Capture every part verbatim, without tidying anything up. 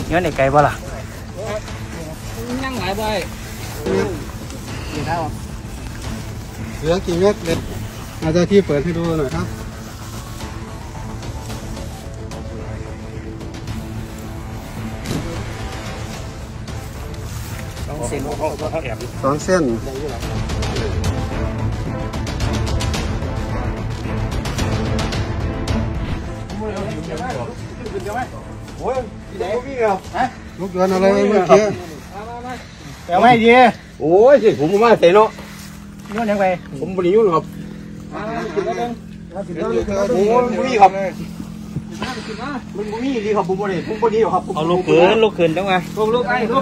ย้อนไอ้ไก่บ่ล่ะยังหลายใบกี่เท่าเหลือกี่เม็ดเด็ดอาจารย์ที่เปิดให้ดูหน่อยครับสองเส้นสองเส้นโอ้ยไหนพี่เหรอฮะลูกเดือนอะไรเมื่อกี้แต่ไม่ดีโอ้ยสิผมมาเสร็จเนาะนู่นยังไงผมบริยุ่งครับโอ้ยบุรีครับมันบุรีดีครับผมบริผมบริครับเอาลูกเกินลูกเกินจังไงลูกลูกไอ้ลูก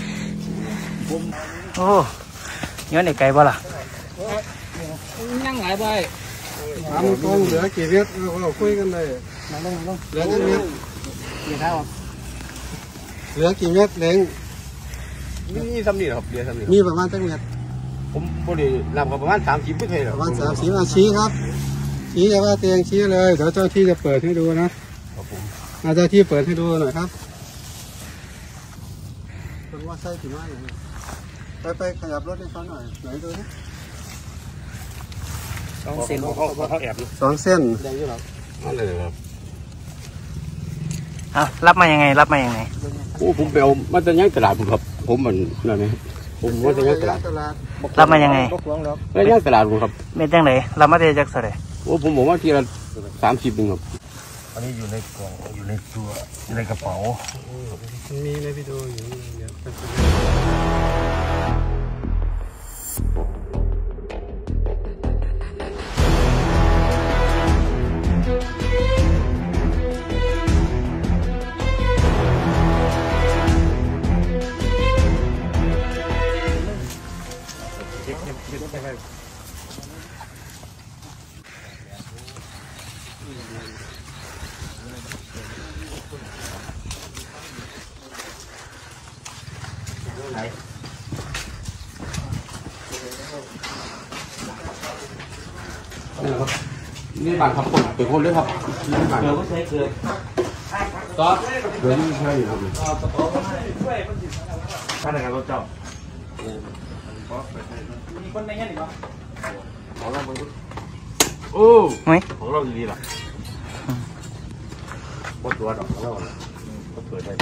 โอ้ย้อนไอ้ไก่บ่ล่ะยังหลายใบถามตรงเหลือกี่เม็ดเราคุยกันเลยเหลือกี่เม็ดกี่เท่าเหลือกี่เม็ดเล้งนี่สำนีครับเดียวสำนีมีประมาณตั้งเม็ดผมบรินำกับประมาณสามสิบไม่เคยหรอกประมาณสามสิบอาชี้ครับชี้จะว่าเตียงชี้เลยเดี๋ยวเจ้าที่จะเปิดให้ดูนะอาจารย์ที่เปิดให้ดูหน่อยครับคนว่าไส้ถึงว่าอย่างนี้ไปไปขยับรถให้เขาหน่อยไหนดูนะสองเส้นสองเส้นได้ยังครับนั่นเลยครับอ่ะรับมายังไงรับมายังไงโอ้ผมไปเอามาจากยังตลาดผมครับผมมันนั่นนี่ผมมาจากยังตลาดรับมายังไงแล้วยังตลาดผมครับเป็นจังไหนรับมาได้จากเท่าไหร่โอ้ผมบอกว่าทีละสามสิบหนึ่งครับอันนี้อยู่ในกล่องอยู่ในตัวอยู่ในกระเป๋ามีในวิดีโออยู่เดี๋ยวนี่บางครับคนเป็นคนด้วยครับเกลือก็ใช้เกลือก็เกลือนี่ใช่ครับท่านไหนครับรถเจ้ามีคนในเงี้ยหรือเปล่าของเราโอ้ของเราดีล่ะบดตัวดอกของเราก็เปิดได้